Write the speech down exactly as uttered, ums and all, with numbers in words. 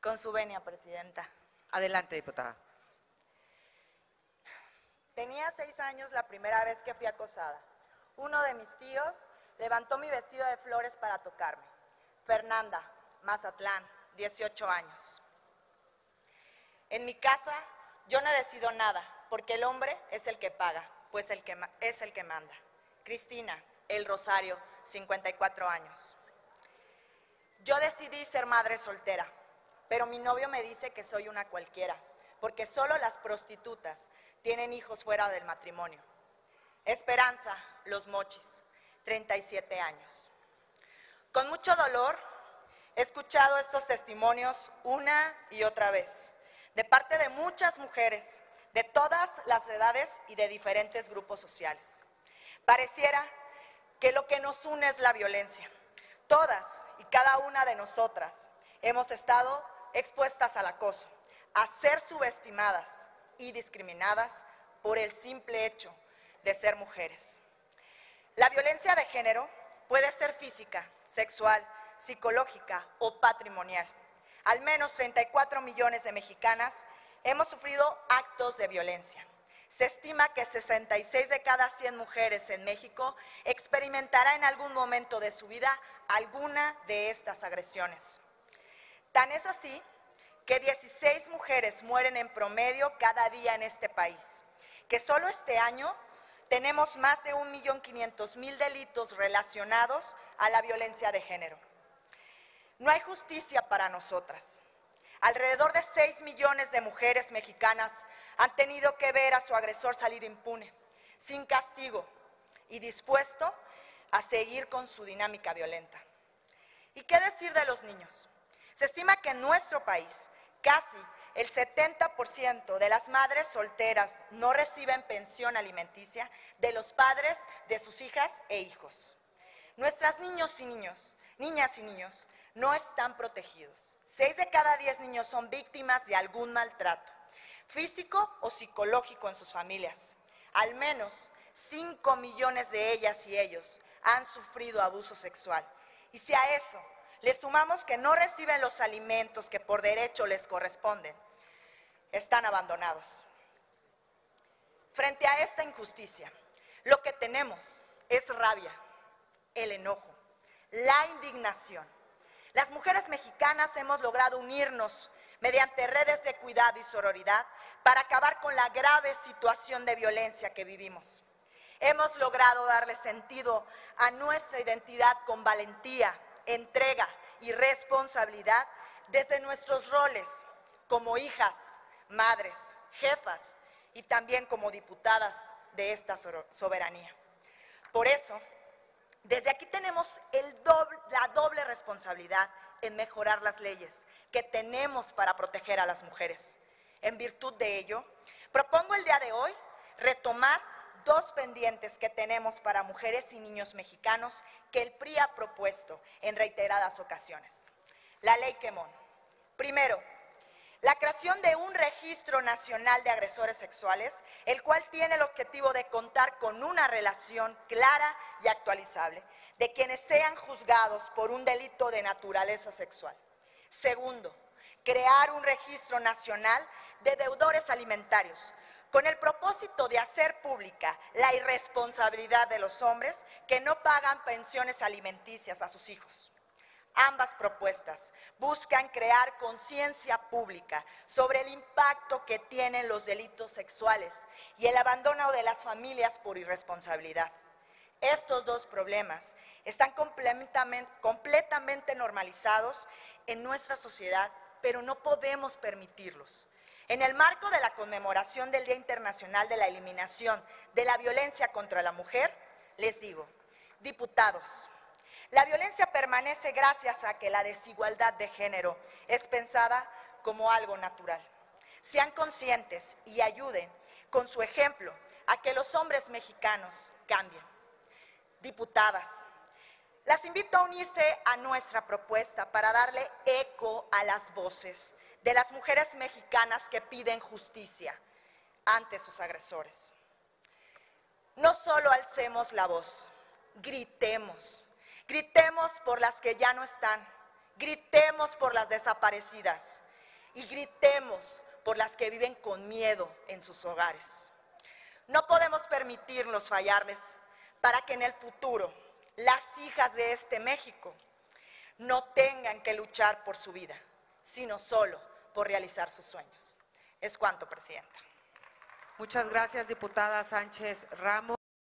Con su venia, presidenta. Adelante, diputada. Tenía seis años la primera vez que fui acosada. Uno de mis tíos levantó mi vestido de flores para tocarme. Fernanda, Mazatlán, dieciocho años. En mi casa yo no decido nada, porque el hombre es el que paga, pues el que es el que manda. Cristina, El Rosario, cincuenta y cuatro años. Yo decidí ser madre soltera, pero mi novio me dice que soy una cualquiera, porque solo las prostitutas tienen hijos fuera del matrimonio. Esperanza, Los Mochis, treinta y siete años. Con mucho dolor he escuchado estos testimonios una y otra vez, de parte de muchas mujeres, de todas las edades y de diferentes grupos sociales. Pareciera que lo que nos une es la violencia. Todas y cada una de nosotras hemos estado expuestas al acoso, a ser subestimadas y discriminadas por el simple hecho de ser mujeres. La violencia de género puede ser física, sexual, psicológica o patrimonial. Al menos treinta y cuatro millones de mexicanas hemos sufrido actos de violencia. Se estima que sesenta y seis de cada cien mujeres en México experimentará en algún momento de su vida alguna de estas agresiones. Tan es así que dieciséis mujeres mueren en promedio cada día en este país, que solo este año tenemos más de un millón quinientos mil delitos relacionados a la violencia de género. No hay justicia para nosotras. Alrededor de seis millones de mujeres mexicanas han tenido que ver a su agresor salir impune, sin castigo y dispuesto a seguir con su dinámica violenta. ¿Y qué decir de los niños? Se estima que en nuestro país casi el setenta por ciento de las madres solteras no reciben pensión alimenticia de los padres de sus hijas e hijos. Nuestros niños y niños, niñas y niños, no están protegidos. Seis de cada diez niños son víctimas de algún maltrato, físico o psicológico en sus familias. Al menos cinco millones de ellas y ellos han sufrido abuso sexual. Y si a eso le sumamos que no reciben los alimentos que por derecho les corresponden, están abandonados. Frente a esta injusticia, lo que tenemos es rabia, el enojo, la indignación. Las mujeres mexicanas hemos logrado unirnos mediante redes de cuidado y sororidad para acabar con la grave situación de violencia que vivimos. Hemos logrado darle sentido a nuestra identidad con valentía, entrega y responsabilidad desde nuestros roles como hijas, madres, jefas y también como diputadas de esta soberanía. Por eso, desde aquí tenemos el doble, la doble responsabilidad en mejorar las leyes que tenemos para proteger a las mujeres. En virtud de ello, propongo el día de hoy retomar dos pendientes que tenemos para mujeres y niños mexicanos que el P R I ha propuesto en reiteradas ocasiones. La Ley Quemón. Primero, la creación de un registro nacional de agresores sexuales, el cual tiene el objetivo de contar con una relación clara y actualizable de quienes sean juzgados por un delito de naturaleza sexual. Segundo, crear un registro nacional de deudores alimentarios, con el propósito de hacer pública la irresponsabilidad de los hombres que no pagan pensiones alimenticias a sus hijos. Ambas propuestas buscan crear conciencia pública sobre el impacto que tienen los delitos sexuales y el abandono de las familias por irresponsabilidad. Estos dos problemas están completamente, completamente normalizados en nuestra sociedad, pero no podemos permitirlos. En el marco de la conmemoración del Día Internacional de la Eliminación de la Violencia contra la Mujer, les digo, diputados, la violencia permanece gracias a que la desigualdad de género es pensada como algo natural. Sean conscientes y ayuden con su ejemplo a que los hombres mexicanos cambien. Diputadas, las invito a unirse a nuestra propuesta para darle eco a las voces de las mujeres mexicanas que piden justicia ante sus agresores. No solo alcemos la voz, gritemos. Gritemos por las que ya no están, gritemos por las desaparecidas, y gritemos por las que viven con miedo en sus hogares. No podemos permitirnos fallarles para que en el futuro las hijas de este México no tengan que luchar por su vida, sino solo por realizar sus sueños. Es cuanto, Presidenta. Muchas gracias, diputada Sánchez Ramos.